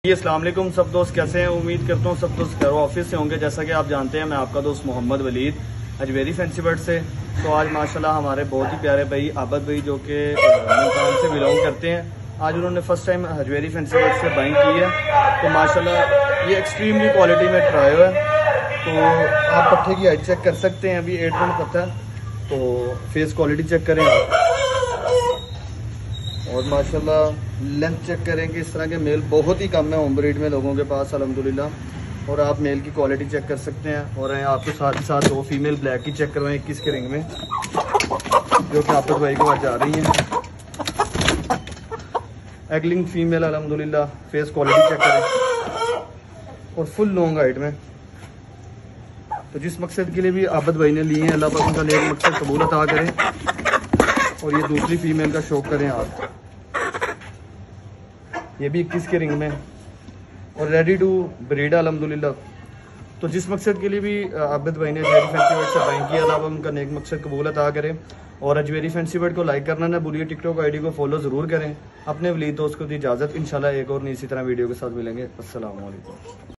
अस्सलाम वालेकुम सब दोस्त, कैसे हैं? उम्मीद करता हूँ सब दोस्त घर ऑफिस से होंगे। जैसा कि आप जानते हैं, मैं आपका दोस्त मोहम्मद वलीद अजमेरी फैंसी बर्ड से। तो आज माशाल्लाह हमारे बहुत ही प्यारे भाई आबद भाई जो कि मुल्तान से बिलोंग करते हैं, आज उन्होंने first time Ajmeri fancy bird से बाइंग की है। तो माशाल्लाह ये एक्सट्रीमली क्वालिटी में ट्राई है। तो आप पट्टे की हाइट चेक कर सकते हैं, अभी 8 मिनट पत्ता है। तो फेस क्वालिटी चेक करें आप, और माशाल्लाह लेंथ चेक करें कि इस तरह के मेल बहुत ही कम है होम ब्रीड में लोगों के पास अल्हम्दुलिल्लाह। और आप मेल की क्वालिटी चेक कर सकते हैं। और आपके साथ ही साथ 2 फीमेल ब्लैक की चेक करवाएं 21 के रिंग में, जो कि आबद भाई को आज जा रही हैं। एगलिंग फीमेल अल्हम्दुलिल्लाह। फेस क्वालिटी चेक करें और फुल लॉन्ग हाइट में। तो जिस मकसद के लिए भी आबद भाई ने लिए हैं, अल्लाह पाक उनका नेक मकसद कबूल अता करें। और ये दूसरी फीमेल का शौक करें आप, ये भी 21 के रिंग में और रेडी टू ब्रीड अल्हम्दुलिल्लाह। तो जिस मकसद के लिए भी आबद भाई ने अजमेरी फैंसी बर्ड से बाइंग किया, अल्लाह उनका नेक मकसद कबूल अता करें। और अजमेरी फैंसी बर्ड को लाइक करना ना भूलिए, टिकटॉक आईडी को फॉलो ज़रूर करें। अपने वलीद दोस्त को दी इजाज़त, इंशाल्लाह एक और नई इसी तरह वीडियो के साथ मिलेंगे। अस्सलाम वालेकुम।